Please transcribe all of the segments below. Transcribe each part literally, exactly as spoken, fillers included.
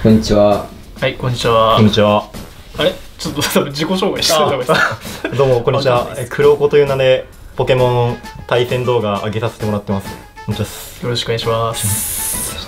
こんにちは。 はい、こんにちは。 こんにちは。 あれちょっと多分自己紹介してた方がいいですどうもこんにちは。黒子という名でポケモン対戦動画上げさせてもらってます。こんにちは。 よろしくお願いします。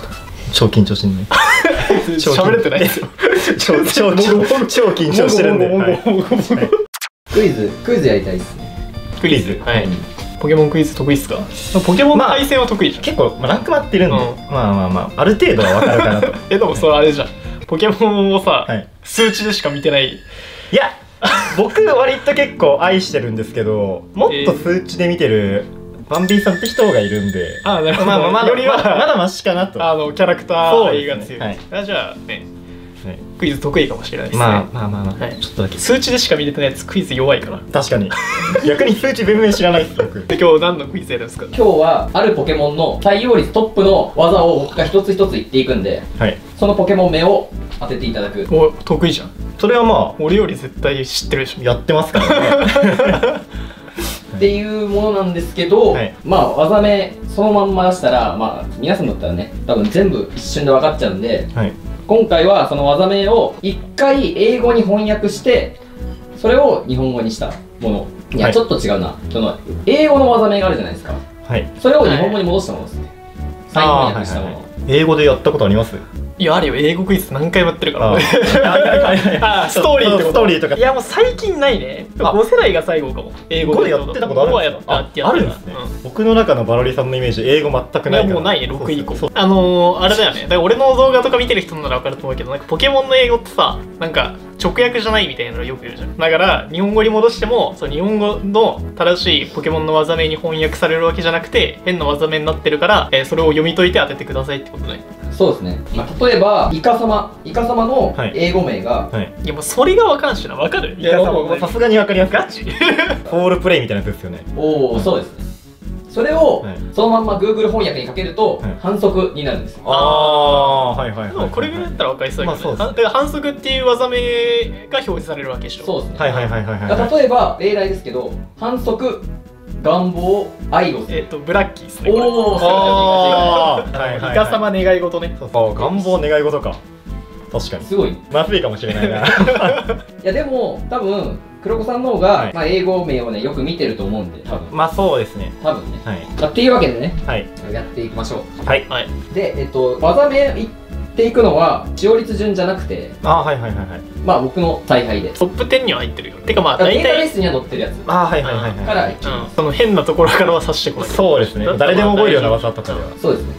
超緊張してんね。 喋れてないですよ。 超超超緊張してるんで。 クイズクイズやりたいですね。 クイズ。はい。ポケモンクイズ得意っすか？ポケモンの対戦は得意じゃん。 結構ランクマってるんで、まあまあまあある程度はわかるかなと。 えでもそれあれじゃん。ポケモンをさ数値でしか見てない。 いや僕割と結構愛してるんですけど、もっと数値で見てるバンビーさんって人がいるんで、 あなるほど。 まあまあまだよりはまだマシかなと。あのキャラクター愛が強い。あじゃあね。クイズ得意かもしれないですね。 まあまあまあまあ、ちょっとだけ数値でしか見れてないやつクイズ弱いから。 確かに逆に数値全然知らないです僕。 で今日何のクイズやるんですか？ 今日はあるポケモンの採用率トップの技を僕が一つ一つ言っていくんで、はい、そのポケモン名を当てていただく。 お得意じゃん。 それはまあ俺より絶対知ってるでしょ。 やってますからねっていうものなんですけど、はい、まあ技名そのまんま出したら、まあ皆さんだったらね多分全部一瞬で分かっちゃうんで、はい、今回はその技名を一回英語に翻訳してそれを日本語にしたもの。いや、はい、ちょっと違うな。その英語の技名があるじゃないですか。はい。それを日本語に戻したものですね。再翻訳したもの。 英語でやったことあります？ いやあるよ。英語クイズ何回もやってるからあストーリーってこと。ストーリーとか。いやもう最近ないね。ご世代が最後かも。英語でやってたことあるんですか？あるんですね。僕の中のバロリさんのイメージ英語全くないから。いやもうないね。ろくい以降。あのあれだよね。だから俺の動画とか見てる人なら分かると思うけど、なんかポケモンの英語ってさなんか直訳じゃないみたいなのよく言うじゃん。だから日本語に戻してもその日本語の正しいポケモンの技名に翻訳されるわけじゃなくて変な技名になってるから、えー、それを読み解いて当ててくださいってことね。 そうですね。まあ、例えばイカサマイカサマの英語名が、 はいはい、いやもうそれが分からんしな。分かる？ イカサマさすがに分かります。ガチフォールプレイみたいなやつですよね。 おお、そうですね。それをそのまんま Google 翻訳にかけると反則になるんですよ。 ああはいはいはい。 でもこれぐらいだったら分かりそうだけどね。だから反則っていう技名が表示されるわけでしょ。 そうですね。 はいはいはいはい。 例えば例題ですけど、反則願望愛をする。 えっとブラッキーですね。 おお、 そうか。イカ様願い事ね。 ああ願望願い事か。確かに。 すごい。 まずいかもしれないな。いやでも多分黒子さんの方が、はい、まあ英語名をねよく見てると思うんで多分。 まあそうですね。 多分ね。はい。まあ、っていうわけでね。はい。やっていきましょう。 はい。はい。 でえっと技名言っていくのは使用率順じゃなくて。 あはいはいはいはい。 まあ僕の采配で。 トップじゅうには入ってるよ。てかまあ大体データベースには載ってるやつ。 あはいはいはいはい。 からその変なところからは指してこない。 そうですね。誰でも覚えるような技とかでは。 そうですね。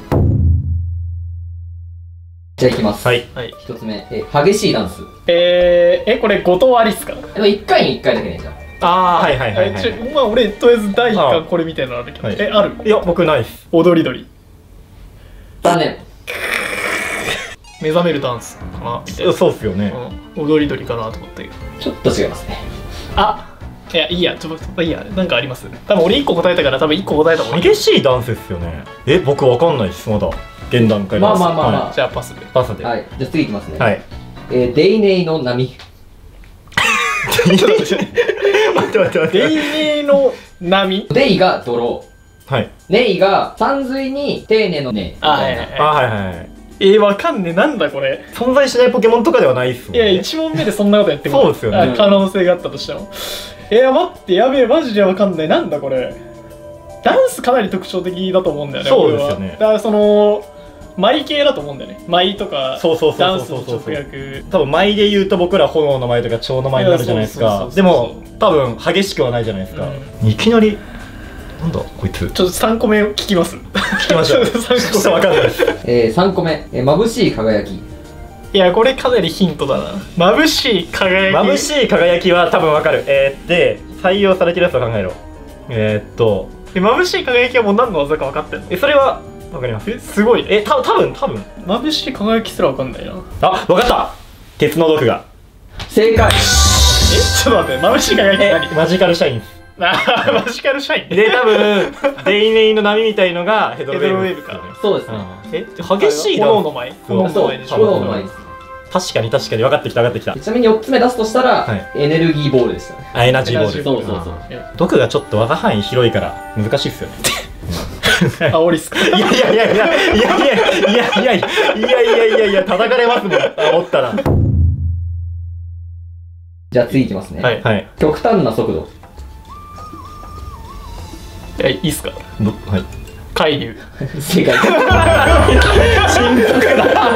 じゃあいきます。はい。一つ目、え激しいダンス。 えー、えこれ後藤ありっすか？ でも一回に一回だけねじゃあ。ああはいはいはいはい。まあ俺とりあえず第一巻これみたいなのあるけど。えある？ いや僕ないっす。 踊り鳥。 残念。 目覚めるダンスかなみたいな。 そうっすよね。 踊り鳥かなと思ったけど。 ちょっと違いますね。 あいやいいやちょっといいやなんかあります？多分俺いっこ答えたから多分いっこ答えたもん。 激しいダンスですよね。え僕わかんないっすまだ。現段階で。 まあまあまあまあ。 じゃあパスで。 パスで。 はい。じゃあ次いきますね。 はい。 えー、デイネイの波。 待って待って待って。 デイネイの波。 デイがドロー。はい。 ネイが山水に丁寧のね。 あはいはいはい。 えー、わかんねえなんだこれ。 存在しないポケモンとかではないっすもんね。 いやいち問目でそんなことやってもそうですよね。 可能性があったとしても。えー、待ってやべえマジでわかんないなんだこれ。ダンスかなり特徴的だと思うんだよね。 そうですよね。 だからその。舞系だと思うんだよね。舞とかダンスの直訳。 多分舞で言うと僕ら炎の舞とか蝶の舞になるじゃないですか。でも多分激しくはないじゃないですか。いきなりなんだこいつ。 ちょっとさんこめを聞きます。 聞きましょう。ちょっとわかんないです。 えー、さんこめ、えー、眩しい輝き。 いやこれかなりヒントだな。眩しい輝き。 眩しい輝きは多分わかる。えー、で採用されてるやつを考えろ。えー、っと眩しい輝きはもう何の技か分かってんの？ えそれはわかります。すごい。え、た多分多分眩しい輝きすらわかんないな。 あ、わかった。鉄の毒が。 正解。え、 ちょっと待って、眩しい輝き何？ マジカルシャイン。 あ、マジカルシャイン。 で、多分デイネイの波みたいのがヘドロウェーブか。 そうですね。 え、激しい炎の舞。 炎の舞でしょ。炎の舞です。 確かに確かに分かってきた分かってきた。 ちなみによっつめ出すとしたらエネルギーボールでしたね。 あ、エナジーボール。 そうそうそう。 毒がちょっと技範囲広いから難しいっすよね。 あ、オリスか。 いやいやいやいやいやいやいやいやいやいやいやいやいや叩かれますもん、煽ったら。 じゃあ次いきますね。 はいはい。 極端な速度。 え、いいっすか。 どはい。 海流。 正解。 新速だ。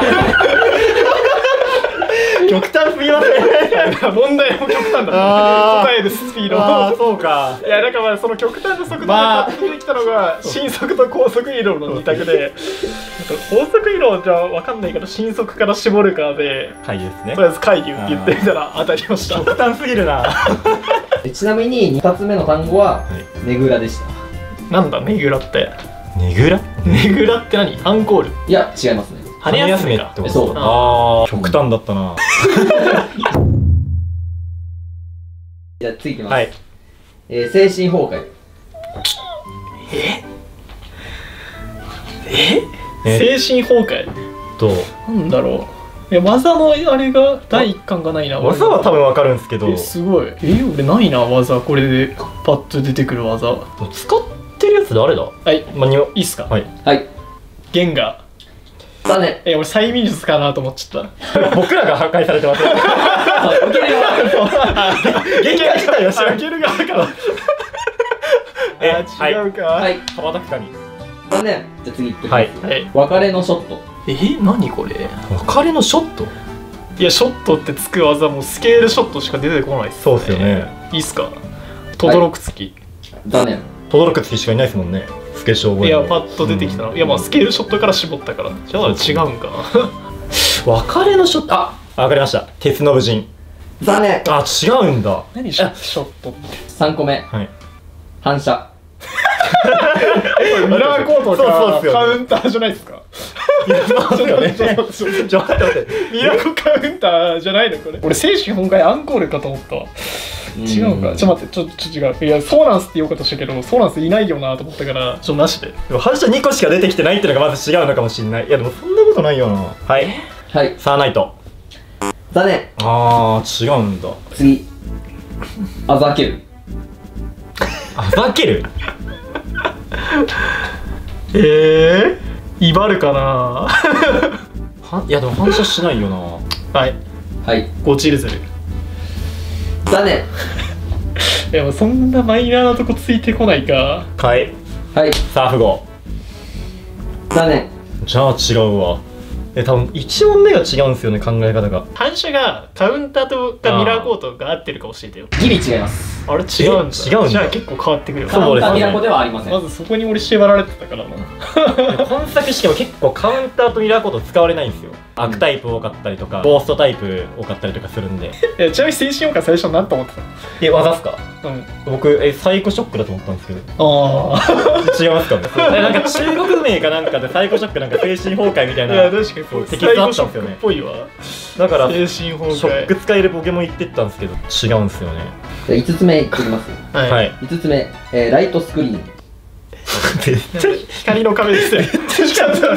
極端すぎますね。 問題も極端だ。答えるスピード。 ああ、そうか。 いや、だからまあその極端な速度でまあ出てきたのが新速と高速移動の二択で、高速移動じゃわかんないけど新速から絞るかで、 はいですねと。りあえず海流って言ってみたら当たりました。 極端すぎるな。 ちなみにふたつめの単語はねぐらでした。 なんだねぐらって。 ねぐら？ ねぐらって何？アンコール？ いや違いますね。 羽休めか。 ってことそう。 ああ、極端だったな。 じゃあ次いきます。 はい。 えー、精神崩壊。 え？え？精神崩壊。 となんだろう。え、技のあれが第一巻がないな。 技は多分わかるんですけど、 え、すごい。え、俺ないな技。これでパッと出てくる技。 使ってるやつ誰だ？ はい。 まあ、にいいっすか。 はい。 はい。 ゲンガー。 だね。 え、俺催眠術かなと思っちゃった。 僕らが破壊されてます。 受けるよ。 限界自体は知らん。 開ける側からえあ、違うか。 はい。 羽ばたくかに。 だね。じゃあ次いってきます。 はいはい。 別れのショット。 え、何これ。 別れのショット？ いや、ショットってつく技もスケールショットしか出てこないっすね。 そうっすよね。 いいっすか。とどろくつき。 だね。 轟く月しかいないですもんね。スケショウいや、パッと出てきたの。いや、まあスケールショットから絞ったから。じゃあ違うんかな。 別れのショット。あ、わかりました。鉄の武人。 だね。 あ、違うんだ。 何ショショットって。 さんこめ。 はい。 反射。 ミラーコートそうそうっすよねカウンターじゃないですか。 いや、そうですよね。 ちょっと待ってちょっと待って。 ミラーコカウンターじゃないのこれ。俺精神崩壊アンコールかと思ったわ。違うか。ちょっと待って、ちょっとちょっと違う。いや、そうなんすって言おうかとしたけど、そうなんすいないよなと思ったから、ちょっとなしで。 でも反射にこしか出てきてないっていうのがまず違うのかもしれない。いや、でもそんなことないよな。はい。 はい。 サーナイト。 だね。 あー、違うんだ。 次。あざける。 あざける？ えー、威張るかな。 はいや、でも反射しないよな。 はい。 はい。 ゴチルゼル。 だね。 でもそんなマイナーなとこついてこないか。 はい。 はい。 サーフ号。 だね。 じゃあ違うわ。え、多分いち問目が違うんですよね、考え方が。 反射がカウンターとかミラーコートが合ってるか教えてよ。 ギリ違います。 あれ違うんだ。 違うんだじゃあ結構変わってくるよ。 カウンターミラコではありません。 まずそこに俺縛られてたからな。 今作式も結構カウンターとミラーコード使われないんですよ。アークタイプ多かったりとか、ゴーストタイプ多かったりとかするんで。 え、ちなみに精神音感最初何と思ってたの？ え、技っすか？ うん。 僕、え、サイコショックだと思ったんですけど。 ああ。 違いますかね。え、なんか中国名かなんかでサイコショックなんか精神崩壊みたいな。 いや、確かにそう。 適切あったんですよねっぽいわ。 だから、 精神崩壊。 ショック使えるポケモン言ってったんですけど、違うんですよね。 じゃあいつつめいってきます。 はい。 はい。 いつつめ、えー、ライトスクリーン。 絶対光の壁ですよ。確かに。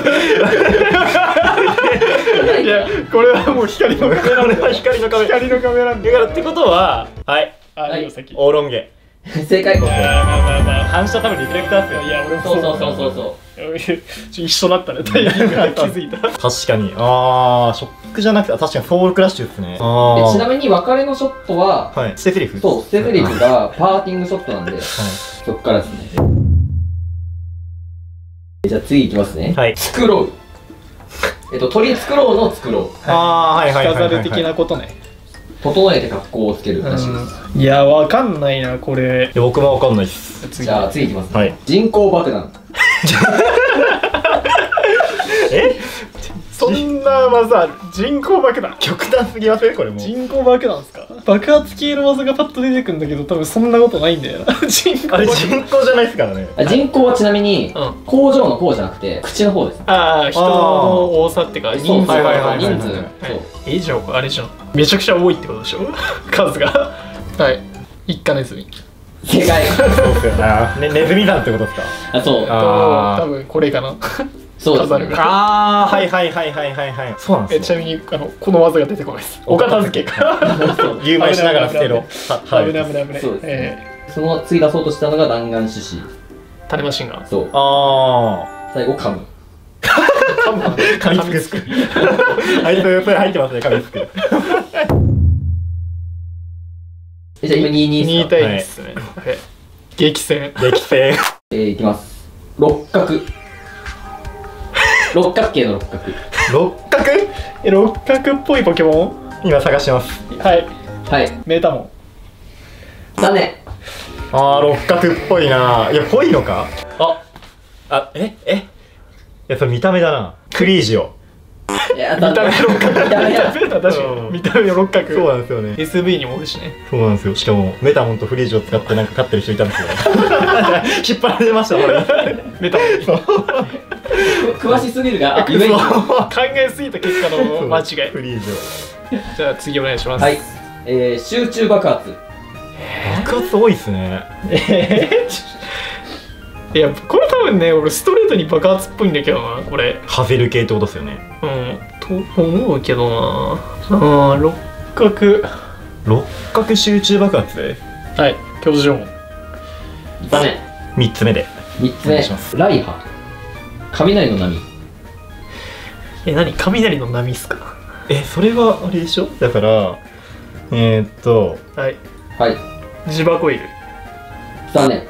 いや、これはもう光の壁なんだ。 光の壁。 光の壁なんだ。 だからってことは、はい。 あ、いいよ、先。 オーロンゲ。 正解。 まあまあまあ。 反射多分リフレクターっすよ。 いや、俺もそうそうそうそうそう。 一緒だったね、タイミングが気づいた。 確かに。あー、ショックじゃなくて、あ確かにソウルクラッシュですね。あー。 でちなみに別れのショットは、 はい。捨てセリフ。 そう、ステフリフがパーティングショットなんで、そっからですね。じゃあ次いきますね。 はい。 作ろう。えっと、取り繕うの作ろう。 あー、はいはいはいはい。 着飾る的なことね。 整えて格好をつけるらしいです。 いや、わかんないな、これ。 いや僕もわかんないっす。 じゃあ次いきますね。 はい。 人工爆弾。 えそんな技、人工爆弾。 極端すぎませんこれもう。 人工爆弾ですか？爆発系の技がパッと出てくるんだけど、多分そんなことないんだよな。人工あれ爆弾。 人工じゃないですからね。 あ人工はちなみに、 うん工場の工じゃなくて、口の方です。 ああ、人の多さってか、人数そうはいはいはいはい人数。 はいそう。 え、以上、あれじゃん。めちゃくちゃ多いってことでしょ数が。はい。一家ネズミ。 正解。 そうっすよね。ね、ネズミ団ってことですか？ あ、そう。 あー多分これかな。 そうですね。 飾るが。 あー、はいはいはいはいはいはい。そうなんえ、 ですね。 ちなみに、あの、この技が出てこないです。お片付けか。 有名しながら捨てろ。は危ない危ない危ない。 そうですねえその次出そうとしたのが弾丸獅子。 種マシンガン。 そう。 あ最後噛む。 噛むかな。 噛みつくすく。あいつそれ入ってますね、噛みつく。 えじゃあ今ににに対にですね。激戦。 激戦。 えー、いきます。六角。六角形の六角。 六角？ え、六角っぽいポケモン？今探してます。 はい。 はい。 メータモン。 残念。 あー、六角っぽいな。いや、ぽいのか？あ、あ、ええいや、それ見た目だな。クリージオ。 いや、 見た目六角。見た目だ。確かうんに。見た目の六角。 そうなんですよね。 エスブイ にもおるしね。 そうなんですよ。しかも、メタモンとフリージオを使ってなんか勝ってる人いたんですよ。引っ張られました、これ。 メタモン。 詳しすぎるが、あ、ゆえに。 考えすぎた結果の間違い。 フリージじゃあ次お願いします。 はい。えー、集中爆発。 オ。爆発多いっすね。 えー、いや、これ多分ね、俺ストレートに爆発っぽいんだけどな、これ。 ハゼル系ってことですよね。 うん、と思うけどな。ああ、六角。 六角集中爆発？ はい、教授も。 残念。 三つ目で。 三つ目。ライハ。雷の波。 え、何？雷の波っすか？ え、それはあれでしょ？だから、えー、っと、 はい。 はい。 ジバコイル。 残念。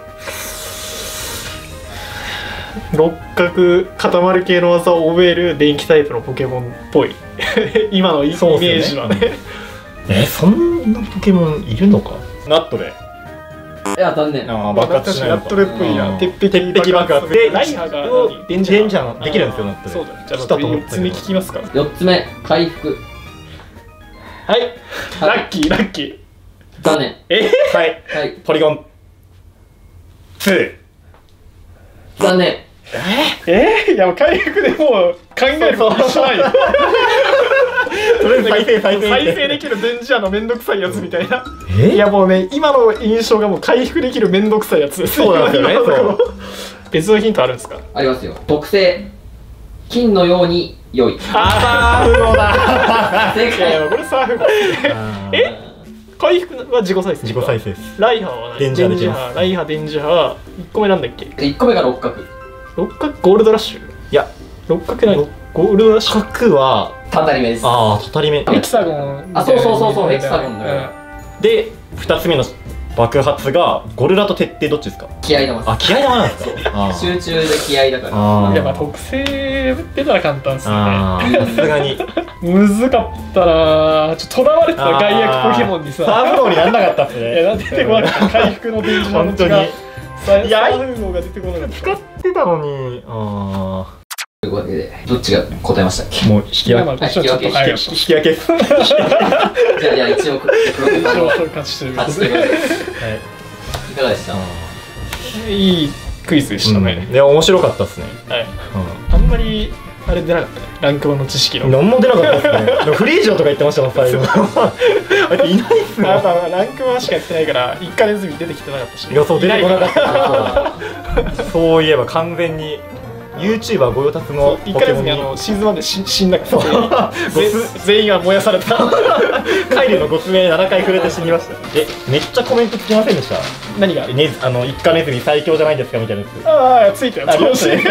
六角固まる系の技を覚える電気タイプのポケモンっぽい。今のイメージはね。 え、そんなポケモンいるのか？ナットで。 いや、残念。 ああ、爆発しないのか。 ナットレっぽいな。鉄壁鉄壁爆発で、 ライハが電磁波できるんですよ、ナットで。 そうだ。じゃあよっつめ聞きますか。 よっつめ、回復。 はい。ラッキー、ラッキー。 残念。 えはい。 はい。 ポリゴン。ツー。残念。 えー、いや、回復でもう考えることしないよ。 とりあえず再生、再生。 再生できる電磁波のめんどくさいやつみたいな。 えいや、もうね、今の印象がもう回復できるめんどくさいやつです。 そうなんですよね。そう。 別のヒントあるんですか？ ありますよ。特性。金のように良い。 あー、サーフ号だ。 正いやいや、 解。 これサーフ号。え？回復は自己再生。 自己再生です。 ライハーは何？ 電磁波できます。 ライハー電磁波。いっこめなんだっけ？ いっこめが六角。 六角ゴールドラッシュ？ いや、 六角何？ゴールドラッシュ？ 角はたたり目です。 ああ、たたり目。 エキサゴン。 あ、そうそうそうそう、エキサゴンだから。 で、二つ目の爆発がゴルラと鉄ってどっちですか？ 気合玉です。 あ、気合玉なんですか？ 集中で気合だから。 あーいや、まあ特性出たら簡単っすね。 ああ、さすがに。 むずかったなぁ。ちょっととらわれてた外役ポケモンにさ。 サーフ号になんなかったっすいや、 ね。 なんで出てこなかった。回復の電磁波の本当に。 サいやーフ号が出てこなかった。 使ってたのに、あというわけで、どっちが答えましたっけ？ あ。もう引き分け。 まあこっちはちょっと早かった。 引き分け。 じゃあ、じゃあ一応、黒木さんの勝ちということで。 勝ちということで。 はい。 いかがでした？ いいクイズでしたね。 いや、面白かったっすね。 はい。あんまりあれ出なかったね。ランクマの知識の。 何も出なかったっすね。でもフリージョーとか言ってましたもん、最後。あれいないっすやっよ。 ぱランクマしかやってないからいっかネズミ出てきてなかったし。 いや、そう出てこなかた。 った。そういえば完全に YouTuber 御用達のいっかネズミあのシーズンワンで死死んだから全全員が燃やされた。 カイルのご爪ななかい触れて死にました。え、めっちゃコメントつきませんでした？ 何が？ ね、あの、一家ネズミ最強じゃないですかみたいなやつ。 ああ、ついたよ。 ありましたね。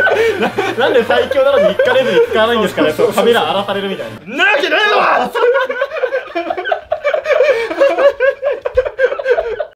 ななんで最強なのに一家ネズミ使わないんですかね。そうカメラ荒らされるみたいな。なわけないわ。